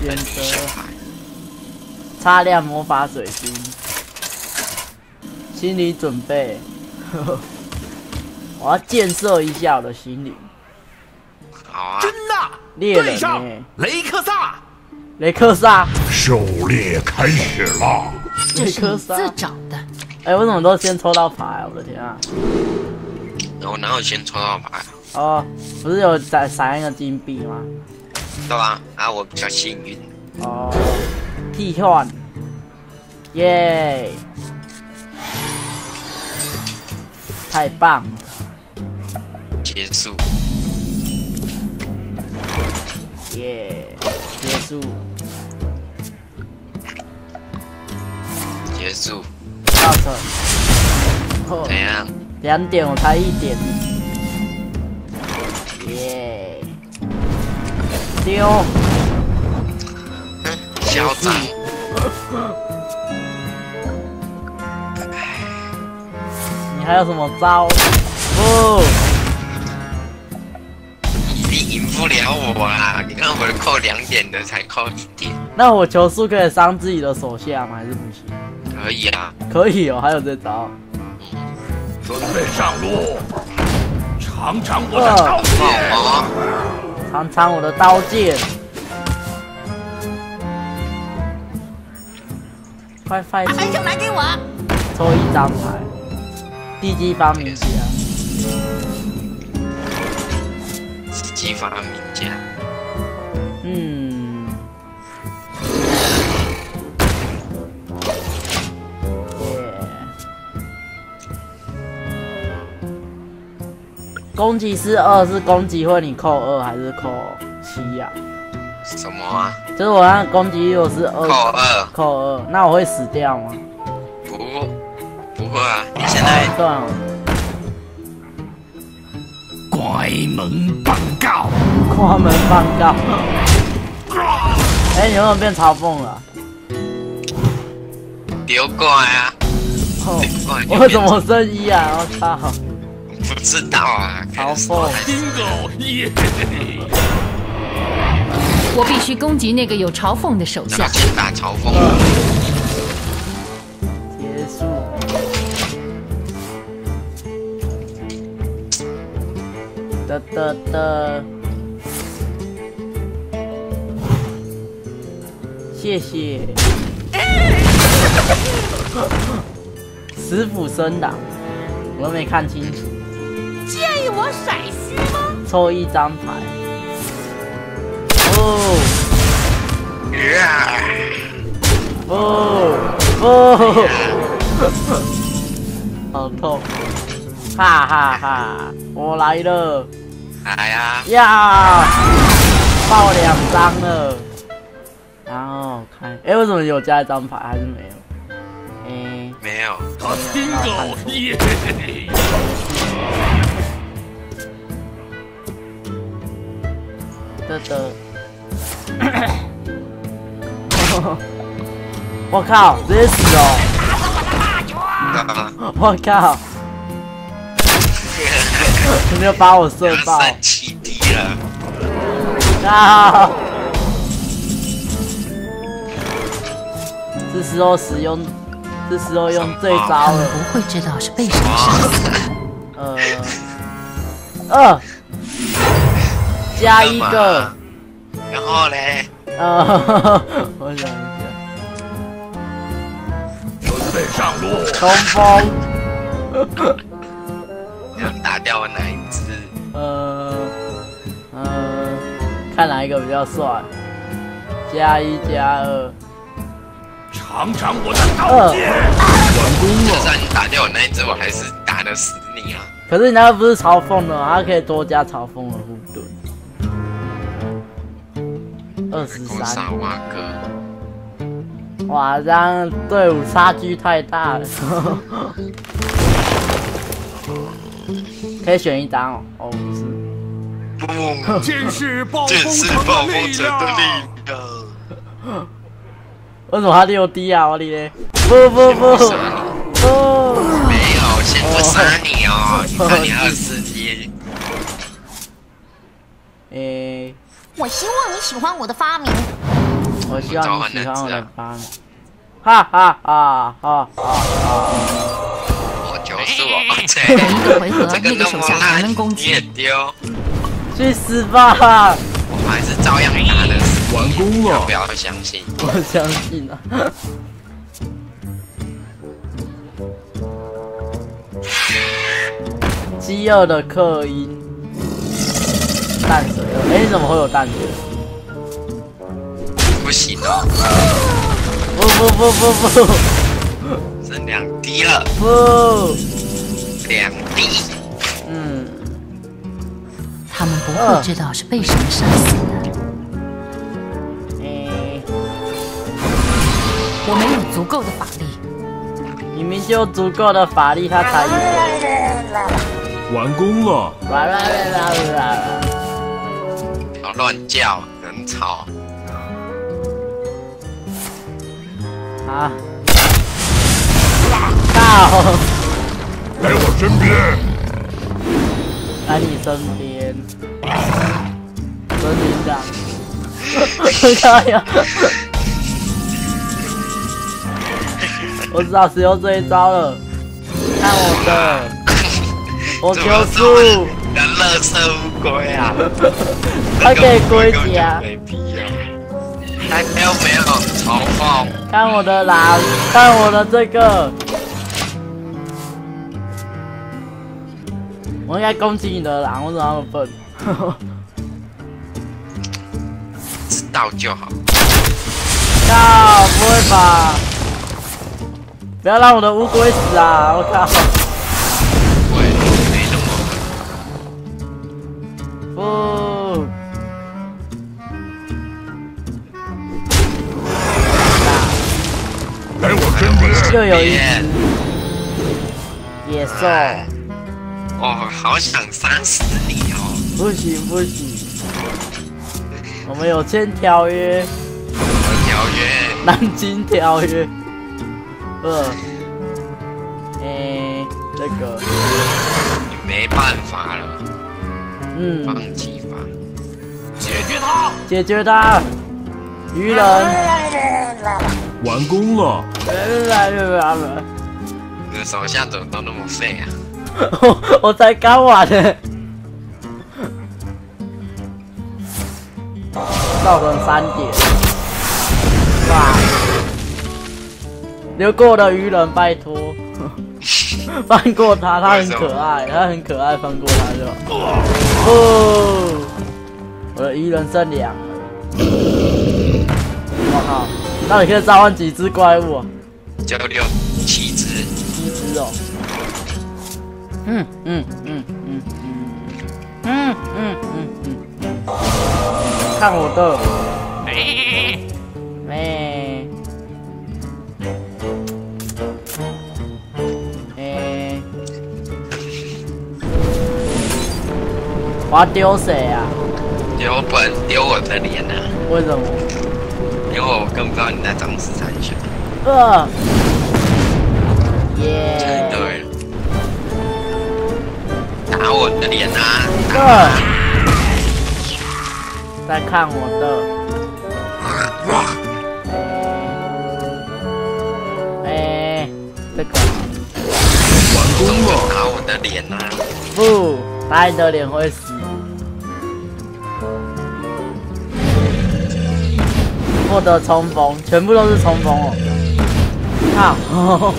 选择擦亮魔法水晶，心理准备。我要建设一下我的心灵。 好啊， 真的， 猎人上欸雷克萨， 雷克萨， 狩猎开始了。 这是你雷克萨自找的。 哎、为什么都先抽到牌啊？我的天啊！ 我哪有先抽到牌？ 哦，不是有闪一个金币吗？ 对啊，啊，我比较幸运。 哦，替换，耶！太棒了！ 结束， 耶！结束， 结束， 到成。哦怎样？ 2点，我才1点。耶！丢！ 嚣张， 你还有什么招？不， 你赢不了我啊！你看我扣2点的才扣1点， 那我球速可以伤自己的手下吗？还是不行？ 可以啊。 可以哦，还有这招。 准备上路， 尝尝我的刀剑。 哦， 尝尝我的刀剑。快快出！ 牌手拿给我。 抽1张牌，地基发明家。 激发名家， 嗯。攻击是2，是攻击会你扣2还是扣7呀？ 什么啊？ 就是我按攻击如果是2， 扣2， 扣2，那我会死掉吗？ 不会啊，你现在算了， 关门报告， 关门放告。哎、你有没有变嘲讽了？ 丢过来啊！ 哦丢过来就我怎么升1啊？我操！ 不知道啊？ 嘲讽。 bingo 耶！ 我必须攻击那个有嘲讽的手下。 先打嘲讽。 结束。哒哒哒。谢谢。死斧生挡，我都没看清楚。 介意我甩须吗？ 抽1张牌。哦哦哦！好痛！哈哈哈！我来了！ 来呀！ 呀！爆2张了。然后看，哎、为什么有加1张牌还是没有？哎、 没有。 bingo 耶！ 的的。我靠，直接死哦！我靠！你没有把我射爆！ 升7滴了。 靠！是时候使用，是时候用这招他们了。 不会知道是被什么杀死的。 2加1个。 然后嘞， 我想一下， 准备上路， 冲锋。 要打掉我哪一只？ 看哪一个比较帅？加1加2。 尝尝我的刀剑。 就算你打掉我那一只，我还是打得死你啊！ 可是你那个不是嘲讽的吗？它可以多加嘲讽的护盾。 攻杀 23， 瓦哥， 哇，这样队伍差距太大了。可以选1张哦，哦不是。 不， 剑士暴剑风士暴风城的力城的力量。 量。 为什么他6D 啊？我的嘞！不不不不！ 没有，先不杀你哦！你看你24级， 诶， 我希望你喜欢我的发明。 我希望你喜欢我的番。哈哈哈哈哈！ 我就是我， 每一个回合这个那个手下还能攻你也击。 丢， 去死吧！ 我还是照样打的。 完工了不要相信。 我相信啊。饥饿的克因，淡水鳄。哎，你怎么会有淡水？ 不行哦， 不， 剩2滴了， 不， 2滴。 他们不会知道是被什么杀死的。我没有足够的法力。 明明就有足够的法力，他才完工了， 好乱叫，很吵。 啊！靠！ 来我身边， 来你身边，森林长，靠呀！我只好使用这一招了，看我的，我求助， 人乐色乌龟啊！ 它可以龟甲， 没必要。还有没有嘲讽？ 看我的狼，看我的这个，我应该攻击你的狼，我怎么那么笨？ 知道就好。 靠，不会吧？不要让我的乌龟死啊！我靠！ 对，没那么不， 来我身边， 又有一只野兽， 哦，好想杀死你哦！ 不行不行，我们有签条约， 条约， 南京条约。这个， 没办法了，放嗯， 弃吧。 解决他！ 解决他，鱼人， 完工了， 你的手下怎么都那么废啊？ 我才刚完呢，造成3点，哇！留过我的鱼人，拜托，放过他，他很可爱，他很可爱，放过他就好。哦，我的鱼人剩2了，我靠，那你可以召唤几只怪物啊就6、7只， 7只哦。看我的，我要丢谁啊？ 丢本丢我的脸啊！ 为什么？ 因为我更不知道你在长13选。 耶！ 对，打我的脸啊！ 再看我的。这个完工了， 打我的脸啊！ 不，打你的脸会死。获得冲锋，全部都是冲锋哦。靠！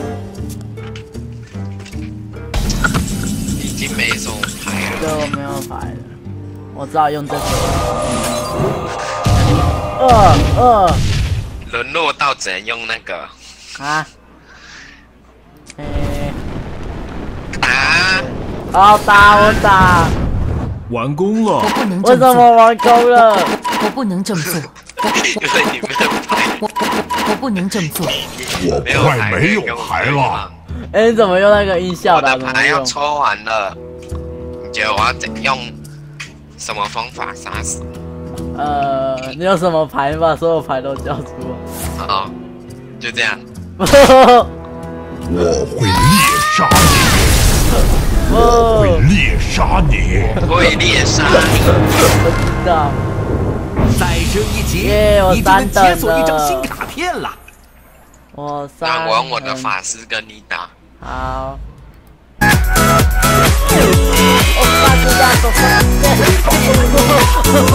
已经没什么牌了。 对，我没有牌了，我只好用这个。 沦落到只能用那个啊！ 打， 好打我打！ 完工了我，不能为什么这么做， 完工了？ 我不能这么做， 因为你没有牌， 我不能这么做。 我快没有牌了， 哎，你怎么用那个音效我的？ 的牌要抽完了，你觉得我要怎用什么方法杀死？ 你有什么牌？你把所有牌都交出来。 好，就这样。 我会猎杀你，我会猎杀你， 会猎杀你。 我知道。 在这这一劫耶我你就能 3等解锁一张了新卡片了。 我那 3 我用我的等法师跟你打。 好。我发这样走，